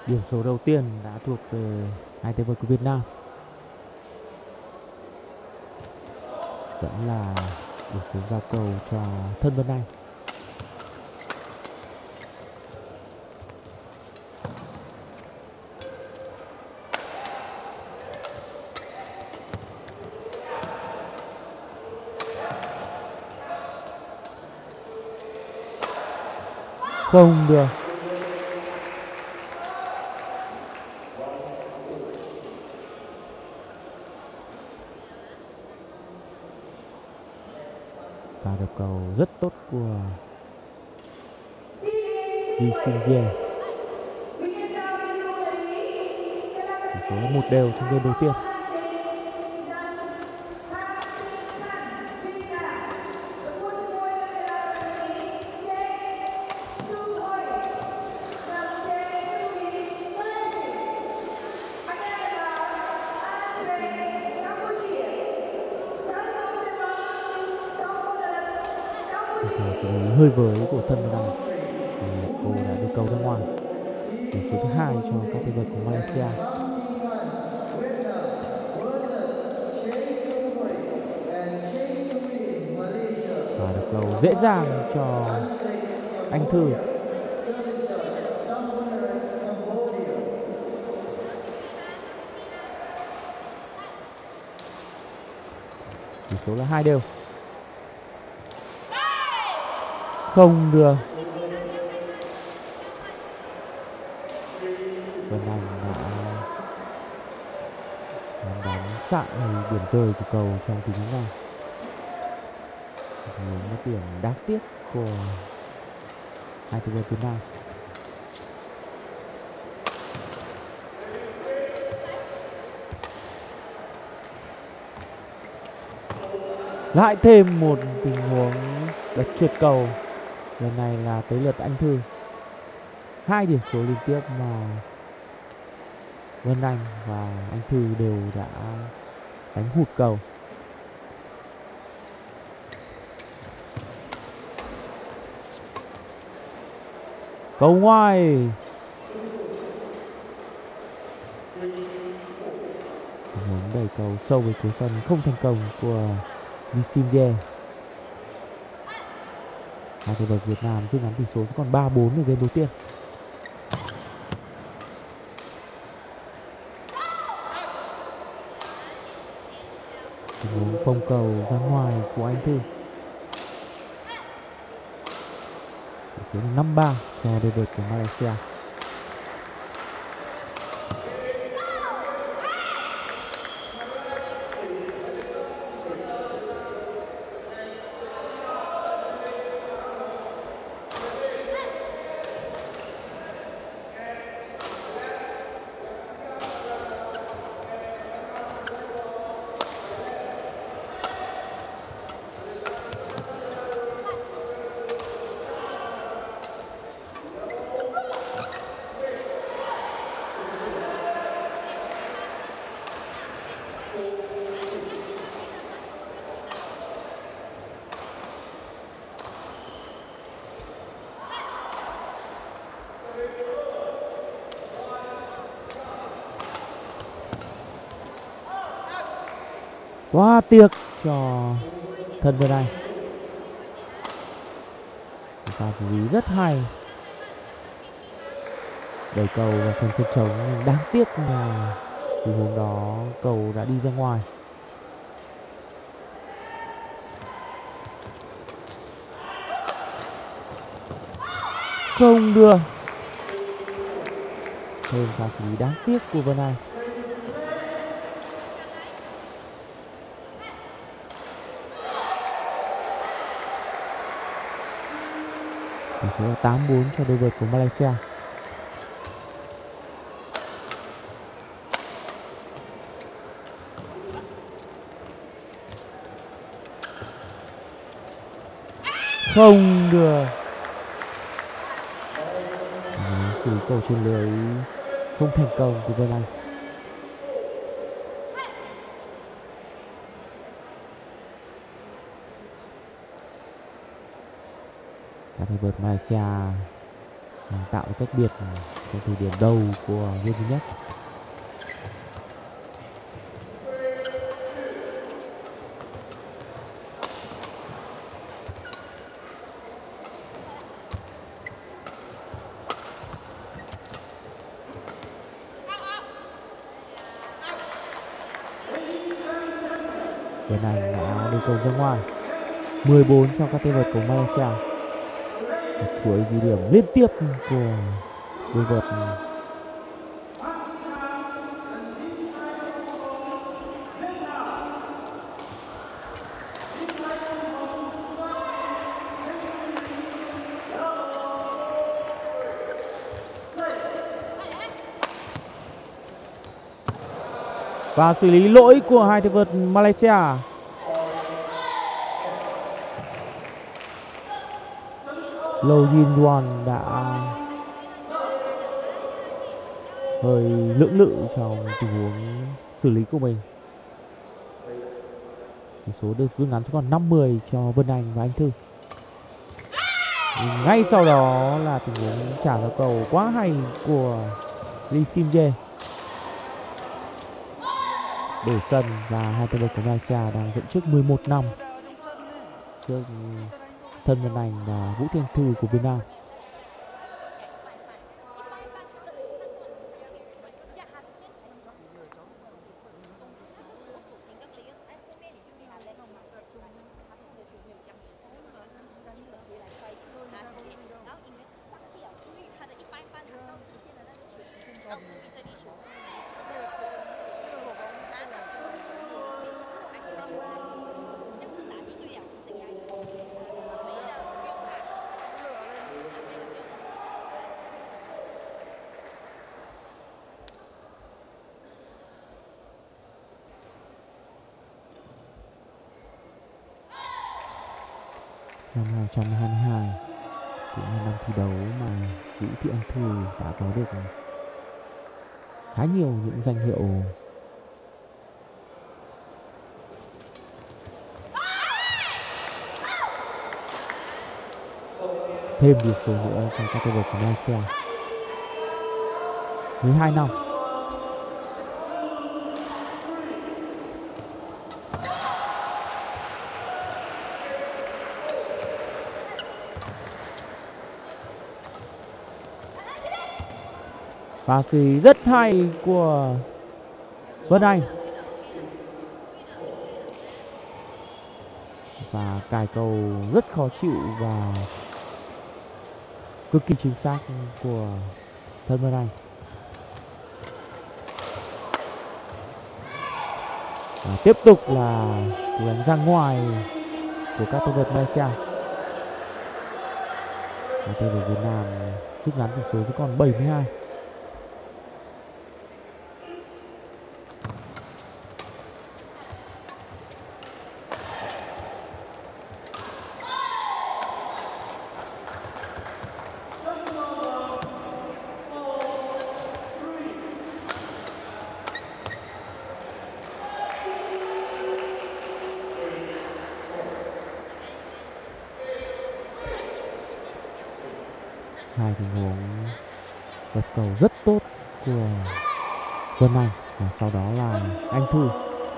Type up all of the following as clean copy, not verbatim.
Điểm số đầu tiên đã thuộc về hai tay vợt của Việt Nam. Vẫn là điểm số giao cầu cho Thân Vân Anh. Không được. Và đập cầu rất tốt của Lee Sinh-jae. Tỷ số là 1-1 trong game đầu tiên. Xử lý hơi với của Thân Vân Anh thì cô đã đưa cầu ra ngoài. Điểm số thứ 2 cho các tay vợt của Malaysia. Và được cầu dễ dàng cho Anh Thư. Tỷ số là 2-2. Không được. Vân Anh đã đánh xạ điểm rơi của cầu trong tình huống này. Một điểm đáng tiếc của hai tay vợt Việt Nam. Lại thêm một tình huống đợt trượt cầu. Lần này là tới lượt Anh Thư. 2 điểm số liên tiếp mà Vân Anh và Anh Thư đều đã đánh hụt cầu. Cầu ngoài. Tình huống đẩy cầu sâu về cuối sân không thành công của Lee Sinh-jae. Hai tay vợt Việt Nam rút ngắn tỷ số còn 3-4 ở game đầu tiên. Tình huống phong cầu ra ngoài của Anh Thư. Tỷ số là 5-3 cho tay vợt của Malaysia. Quá tiếc cho Thân Vân Anh. Pha xử lý rất hay. Đẩy cầu vào phần sân trống nhưng đáng tiếc là tình huống đó cầu đã đi ra ngoài. Không được. Thêm pha xử lý đáng tiếc của Vân Anh. Tỷ số là 8-4 cho đôi vợt của Malaysia. Không được. Xử cầu trên lưới không thành công của Vân Anh. Các tay vợt Malaysia tạo cách biệt trong thời điểm đầu của game thứ nhất. Bên này đã đưa cầu ra ngoài. 14 cho các tay vợt của Malaysia. Một chuỗi ghi điểm liên tiếp của đôi vợt và xử lý lỗi của hai tay vợt Malaysia. Low Yin Yuan đã hơi lưỡng lự trong tình huống xử lý của mình. Tỷ số được rút ngắn xuống còn 5-10 cho Vân Anh và Anh Thư. Ngay sau đó là tình huống trả ra cầu quá hay của Lee Sim Jae. Đổi sân và hai tay vợt của Malaysia đang dẫn trước 11-5 trước Thân Vân Anh và Vũ Thiên Thư của Việt Nam. Năm 2022 cũng là năm thi đấu mà Vũ Thị Anh Thư đã có được khá nhiều những danh hiệu thêm điểm số nữa trong các tay vợt của Malaysia. 12 năm. Pha xử rất hay của Vân Anh và cài cầu rất khó chịu và cực kỳ chính xác của Thân Vân Anh. Và tiếp tục là cú đánh ra ngoài của các tay vợt Malaysia. Và tay vợt Việt Nam rút ngắn tỷ số xuống còn 72. Hai tình huống gật cầu rất tốt của Vân Anh và sau đó là Anh Thư.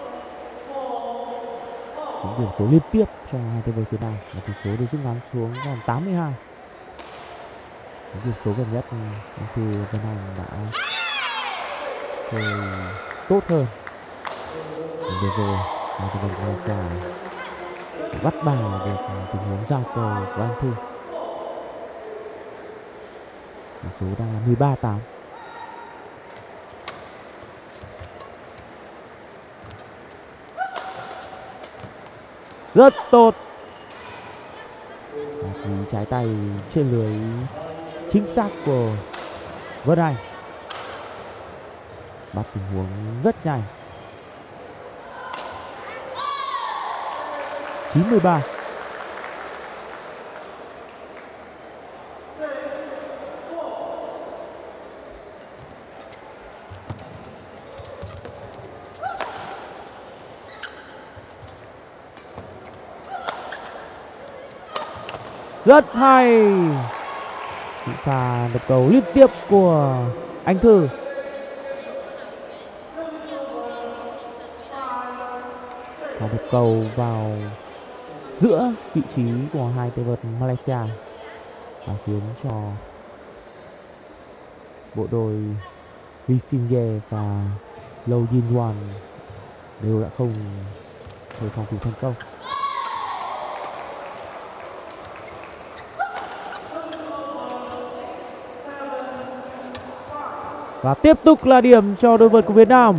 Những điểm số liên tiếp cho hai tay vợt Việt Nam và tỷ số được rút ngắn xuống còn 82. Những điểm số gần nhất Anh Thư Vân Anh đã chơi tốt hơn. Vừa rồi hai tay vợt Malaysia bắt bài được tình huống giao cầu của Anh Thư. Tỷ số đang là 13-8. Rất tốt. Trái tay trên lưới chính xác của Vân Anh. Bắt tình huống rất nhanh. 9-13. Rất hay. Những pha đập cầu liên tiếp của Anh Thư. Và đập cầu vào giữa vị trí của hai tay vợt Malaysia và khiến cho bộ đôi Lee Sin Ye và Low Yin Wan đều đã không thể phòng thủ thành công. Và tiếp tục là điểm cho đôi vợt của Việt Nam.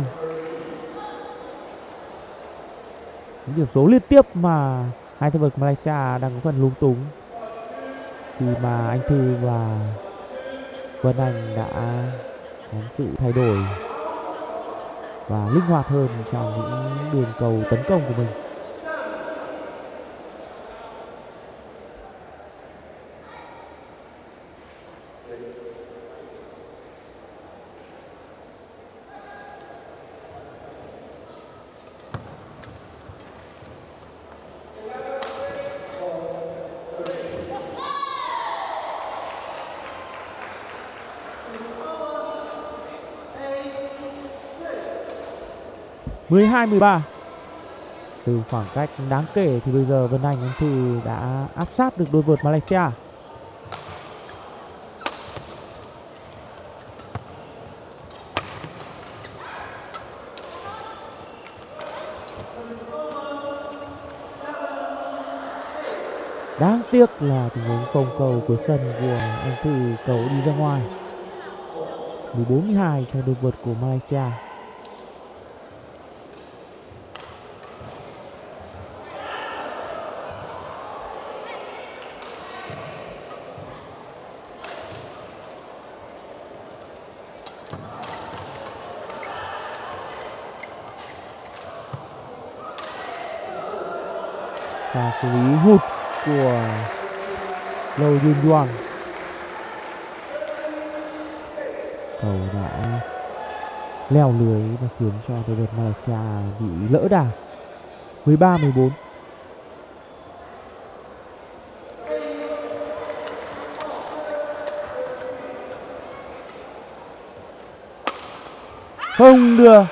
Những điểm số liên tiếp mà hai tay vợt Malaysia đang có phần lung túng khi mà Anh Thư và Vân Anh đã có sự thay đổi và linh hoạt hơn trong những đường cầu tấn công của mình. Mười 12-13. Từ khoảng cách đáng kể thì bây giờ Vân Anh Anh Thư đã áp sát được đôi vợt Malaysia. Đáng tiếc là tình huống không cầu cuối sân của Anh Thư, cầu đi ra ngoài. 14-12 cho đôi vợt của Malaysia. Và xử lý hụt của Low Yin Wan. Cầu đã leo lưới và khiến cho đội tuyển Malaysia bị lỡ đà. 13-14. Không được.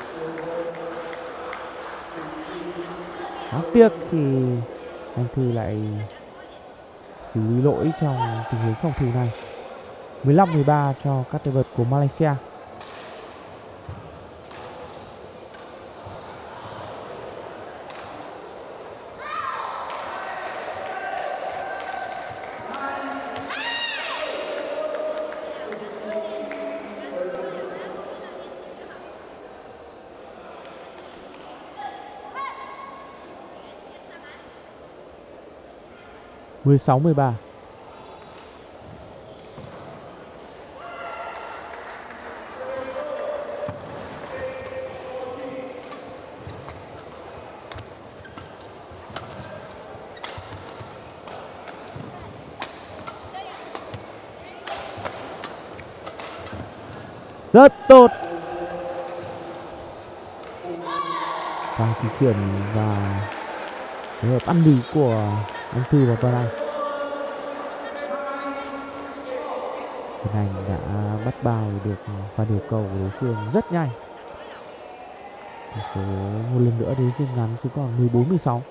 Đáng tiếc thì Anh Thư lại xử lý lỗi trong tình huống phòng thủ này. 15-13 cho các tay vợt của Malaysia. Mười 16-13. Rất tốt. Và di chuyển và phối hợp ăn đi của Anh Thư và Vân Anh. Vân Anh đã bắt bài được pha điều cầu của đối phương rất nhanh. Tỷ số một lần nữa đến rút ngắn chỉ còn 14-16.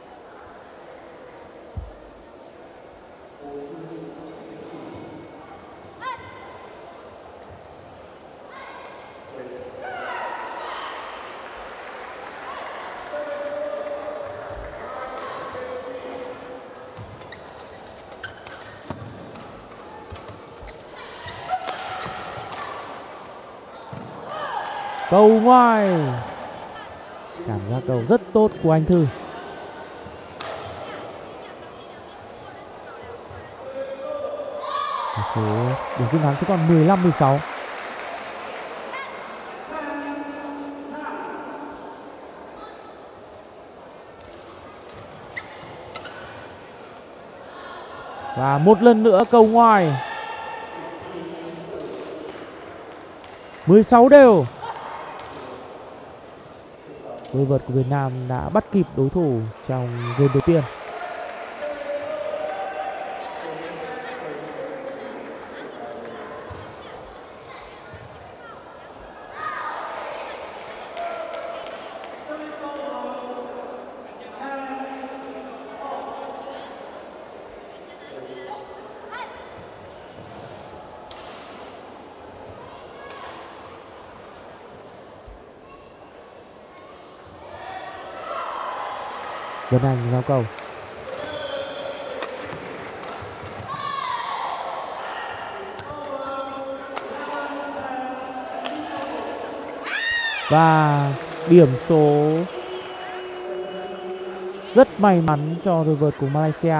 Cầu ngoài. Cảm giác cầu rất tốt của Anh Thư. Tỷ số điểm rút ngắn chỉ còn 15-16. Và một lần nữa cầu ngoài. 16 đều. Đôi vợt của Việt Nam đã bắt kịp đối thủ trong game đầu tiên. Vân Anh giao cầu. Và điểm số rất may mắn cho đôi vợt của Malaysia.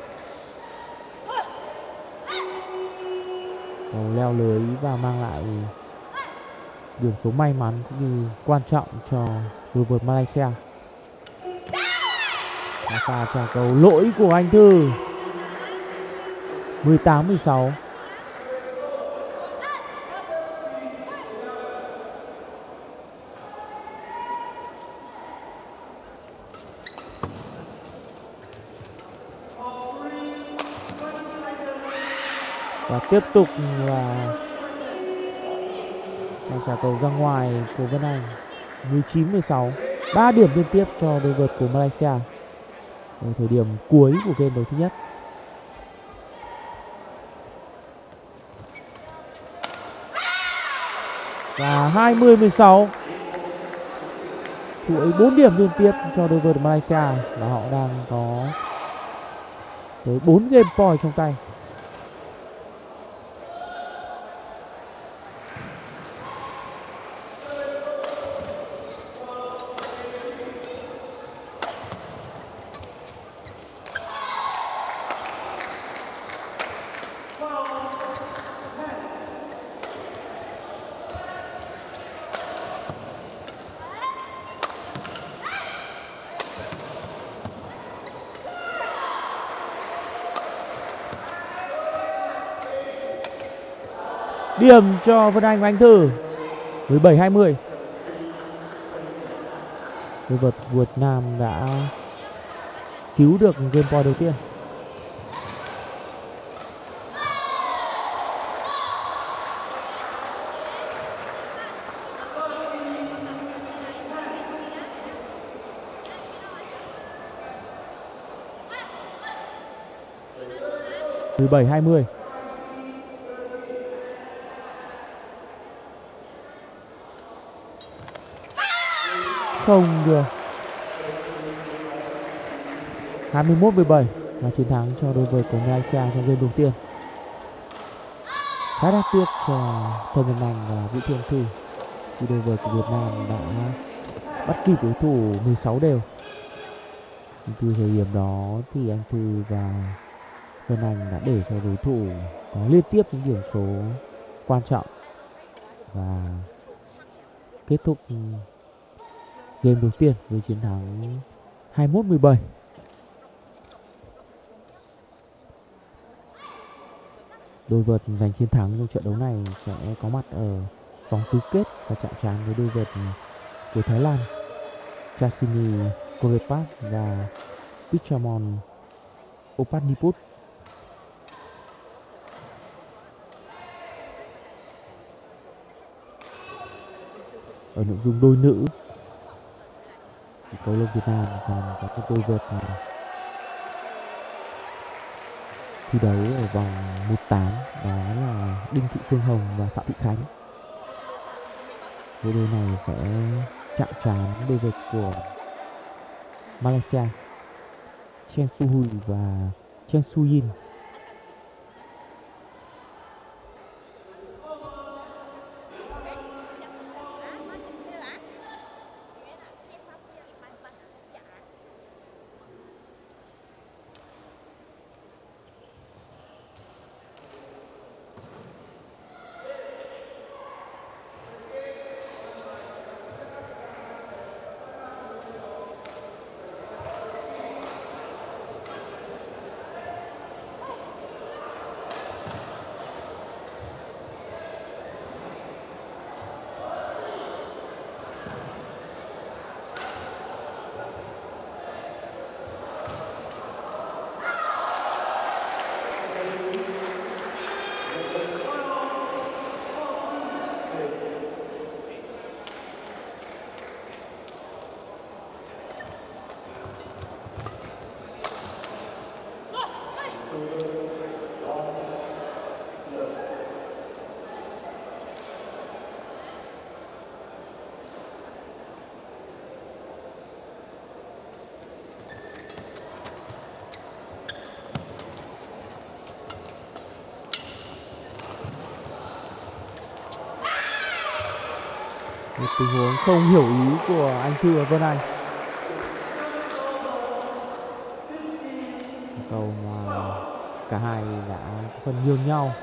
Cầu leo lưới và mang lại điểm số may mắn cũng như quan trọng cho đôi vợt Malaysia. Pha trả cầu lỗi của Anh Thư. 18-16. Và tiếp tục là trả cầu ra ngoài của Vân Anh. 19-16. 3 điểm liên tiếp cho đôi vợt của Malaysia ở thời điểm cuối của game đấu thứ nhất. Và 20-16. Chuỗi 4 điểm liên tiếp cho đôi vợt Malaysia và họ đang có tới 4 game point trong tay. Điểm cho Vân Anh và Anh Thư. 17-20. Đôi vợt Việt Nam đã cứu được game point đầu tiên. Từ 17-20. Không được. 21-17 là chiến thắng cho đôi vợt của Malaysia trong game đầu tiên. Khá đáng tiếc cho Thân Vân Anh và Vũ Thị Anh Thư khi đôi vợt của Việt Nam đã bắt kịp đối thủ 16 đều. Từ thời điểm đó thì Anh Thư và Vân Anh đã để cho đối thủ có liên tiếp những điểm số quan trọng và kết thúc game đầu tiên với chiến thắng 21-17. Đôi vợt giành chiến thắng trong trận đấu này sẽ có mặt ở vòng tứ kết và chạm trán với đôi vợt của Thái Lan Chasini Korepat và Pichamon Opadniput. Ở nội dung đôi nữ thì cầu lông Việt Nam còn có cái đôi vợt thi đấu ở vòng 1/8, đó là Đinh Thị Phương Hồng và Phạm Thị Khánh. Đôi này sẽ chạm trán đôi vợt của Malaysia Chen Suhui và Chen Suyin. Một tình huống không hiểu ý của anh Thư và Vân Anh. Cầu mà cả hai đã có phần nhường nhau.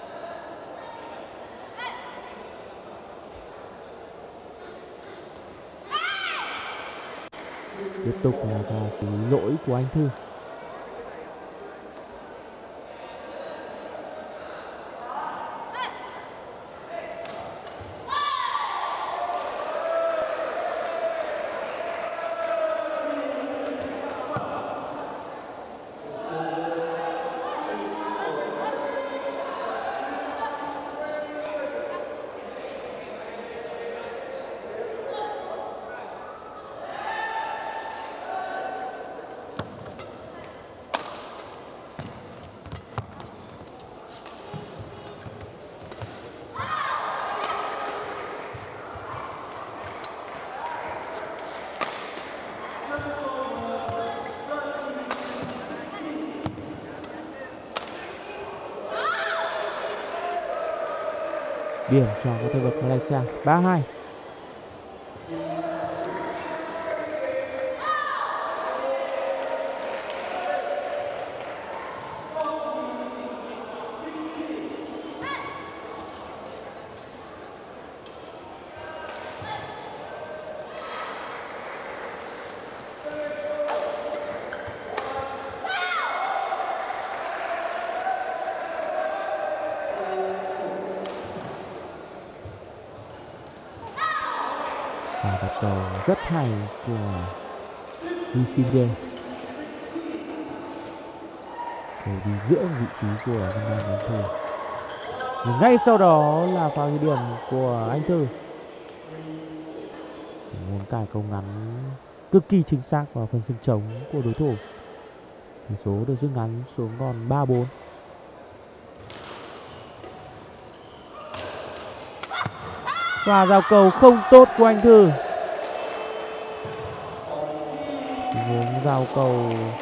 Tiếp tục là pha xử lý lỗi của anh Thư. Điểm cho các tay vợt Malaysia 3-2. Và đặt cầu rất hay của Lee Sin-jae. Cầu đi giữa vị trí của Vân Anh Anh Thư. Nhưng ngay sau đó là pha ghi điểm của anh Thư. Muốn cài cầu ngắn cực kỳ chính xác vào phần sân trống của đối thủ. Tỷ số được rút ngắn xuống còn 3-4. Và giao cầu không tốt của anh Thư. Tình huống giao cầu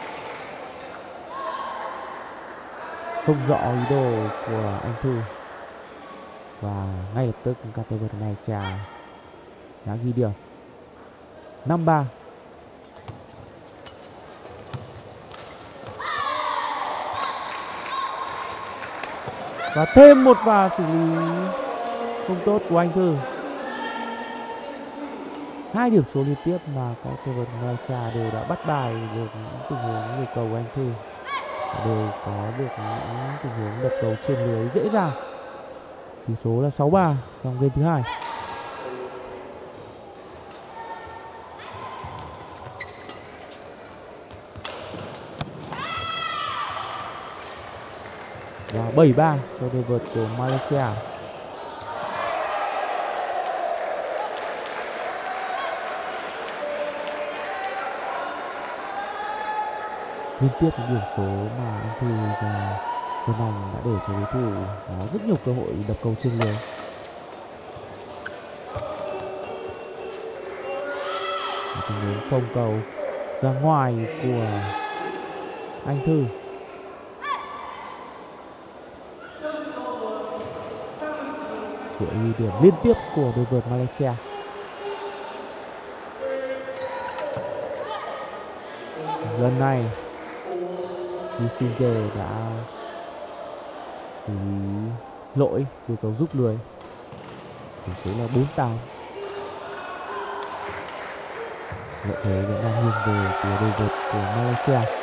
không rõ ý đồ của anh Thư. Và ngay lập tức các tay vợt Malaysia đã ghi điểm 5-3. Và thêm một pha xử lý không tốt của anh Thư. 2 điểm số liên tiếp mà các tay vợt Malaysia đều đã bắt bài được những tình huống yêu cầu của anh Thư. Đều có được những tình huống đập cầu trên lưới dễ dàng. Tỷ số là 6-3 trong game thứ hai. Và 7-3 cho tay vợt của Malaysia. Liên tiếp những điểm số mà anh Thư và Vân Anh đã để cho đối thủ có rất nhiều cơ hội đập cầu trên lưới. Tình huống không cầu ra ngoài của anh Thư. Chuỗi ghi điểm liên tiếp của đội vợt Malaysia. Lần này Lee Sin-jae đã xử lý lỗi yêu cầu rút lưới. Tỷ số là 4-8. Lợi thế vẫn đang nghiêng về phía đội vợt của Malaysia.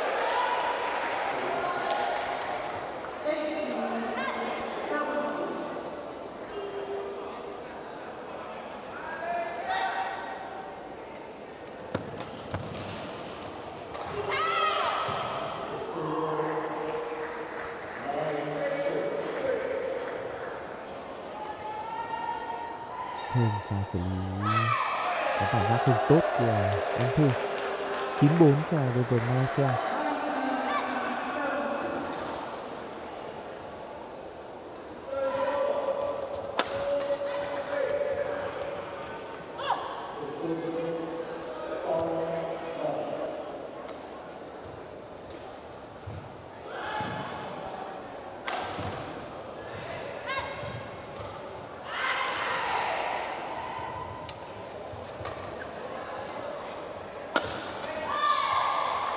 Thêm pha xử lý có phản giác không tốt của anh Thư. 9-4 cho đội vợt Malaysia.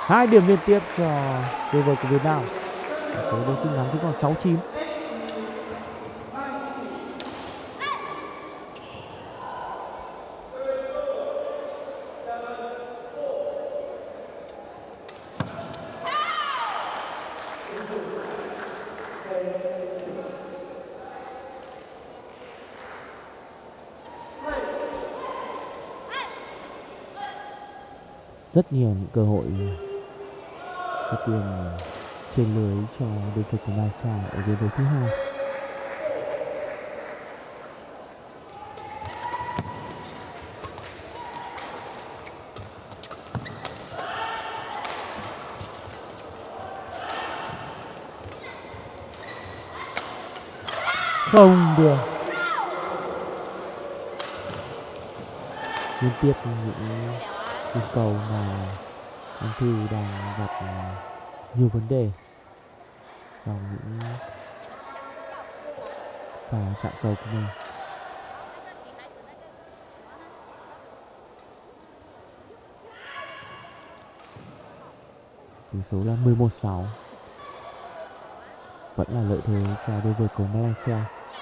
2 điểm liên tiếp cho đội vợt của Việt Nam. Số đấu chung ngắn chỉ còn 6-9. Rất nhiều những cơ hội cho tiền trên lưới cho đội tuyển của Malaysia ở game đấu thứ hai. Không được. Liên tiếp những yêu cầu mà anh Thư đang gặp nhiều vấn đề trong những pha chạm cầu của mình. Tỷ số là 11-6. Vẫn là lợi thế cho đội vợt của Malaysia.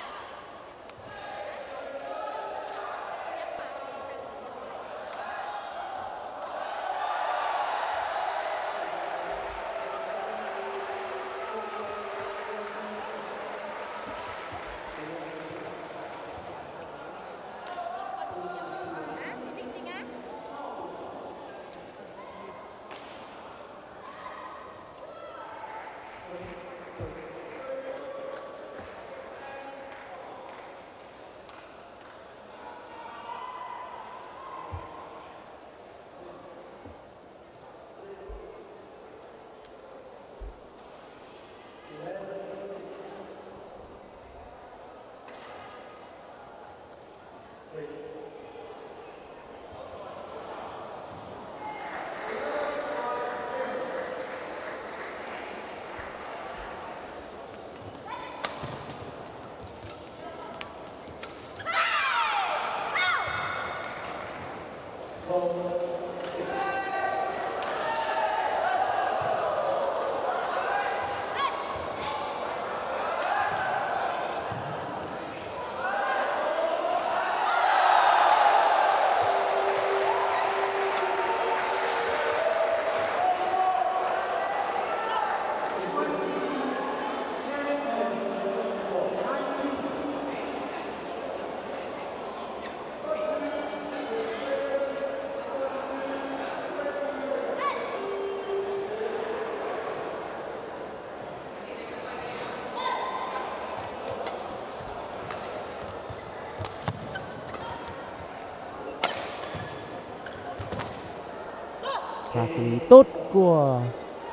Và xử lý tốt của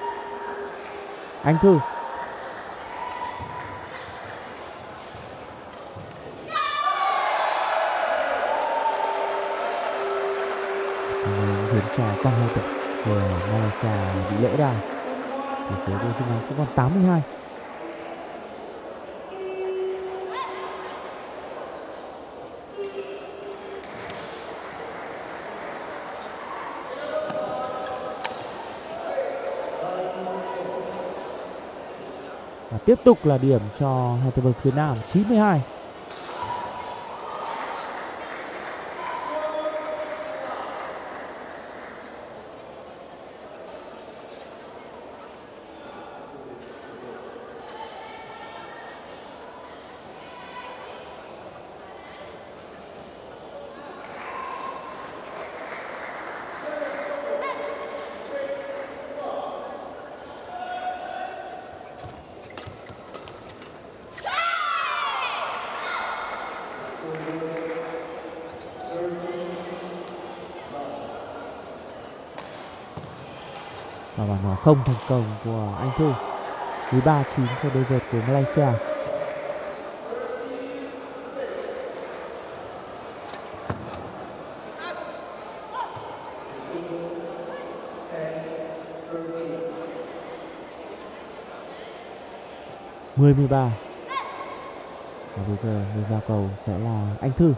anh Thư. Khiến cho con hơi tập của Malaysia bị lỡ đà. Tỷ số đấu chung ngắn cũng còn 82. Và tiếp tục là điểm cho hai tay vợt Việt Nam 92. Và bàn hòa không thành công của anh Thư. 13-9 cho đội vợt của Malaysia. Mười 13. Và bây giờ người vào cầu sẽ là anh Thư.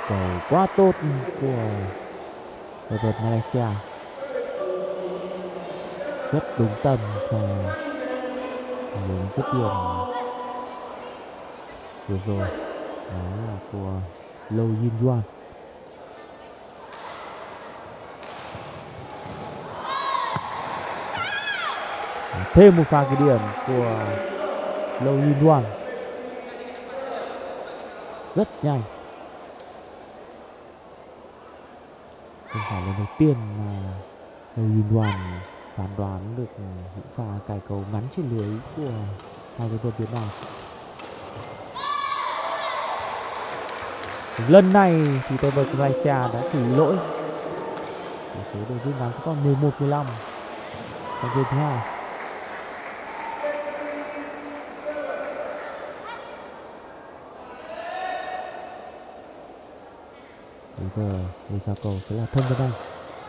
cầu quá tốt của đội tuyển Malaysia, rất đúng tầm cho những dứt điểm vừa rồi. Đó là của Low Yin Yuan. Thêm một pha ghi điểm của Low Yin Yuan, rất nhanh. Không phải lần đầu tiên mà Low Yin Yuan phán đoán được những pha cài cầu ngắn trên lưới của hai đội tuyển Việt Nam. Lần này thì tay vợt Malaysia đã xử lý lỗi. Tỷ số đội rút ngắn sẽ còn 11-15 trong game thứ hai. Bây giờ người ra cầu sẽ là Thông Vân Anh.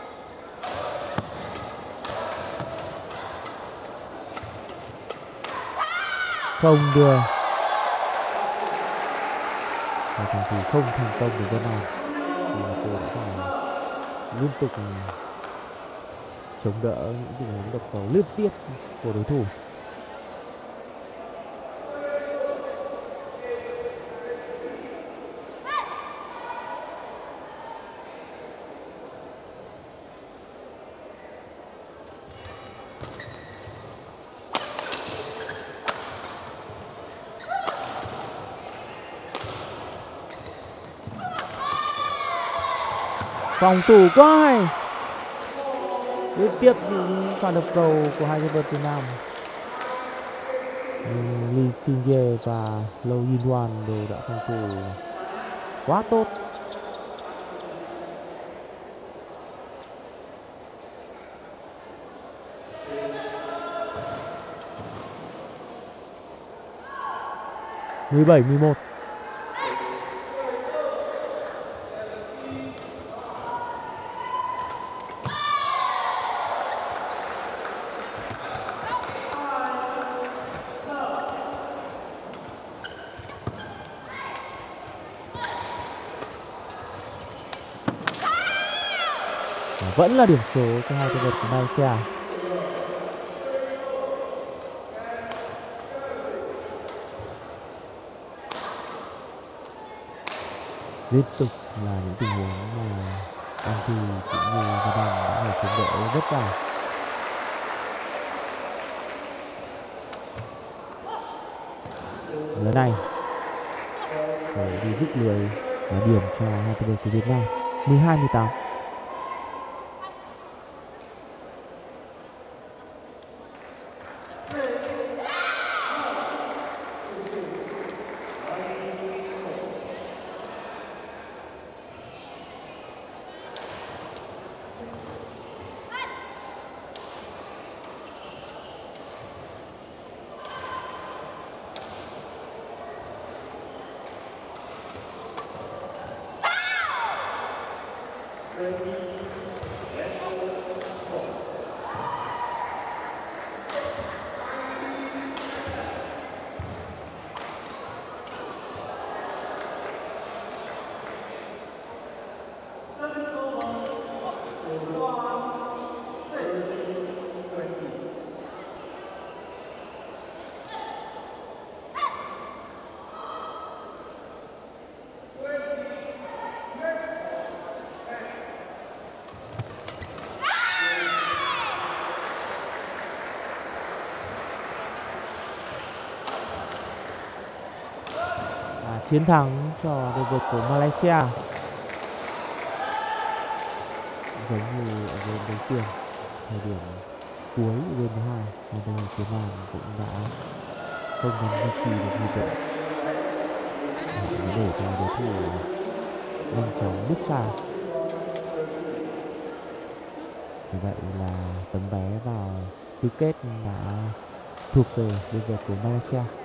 Không đưa. Và phòng thủ không thành công của Vân Anh. Thì cô đã phải liên tục chống đỡ những tình huống đập cầu liên tiếp của đối thủ. Phòng thủ quá hay, liên tiếp những pha đập cầu của hai tay vợt Việt Nam. Lee Sin Ye và Low Yin Yuan đều đã phòng thủ quá tốt. Mười 17-11. Vẫn là điểm số cho hai tay vợt của Malaysia. Liên tục là những tình huống mà Anh Thư cũng như Văn Đăng đã phải chống đỡ rất cao. Lần này cầu đi dứt lưới là điểm cho hai tay vợt của Việt Nam. 12-18. Chiến thắng cho đội vợt của Malaysia. Giống như ở game đầu tiên, thời điểm cuối game thứ hai, hai đội Việt Nam cũng đã không能duy trì được nhịp độ để cho đối thủ nhanh chóng bứt xa. Như vậy là tấm vé vào tứ kết đã thuộc về đội vợt của Malaysia.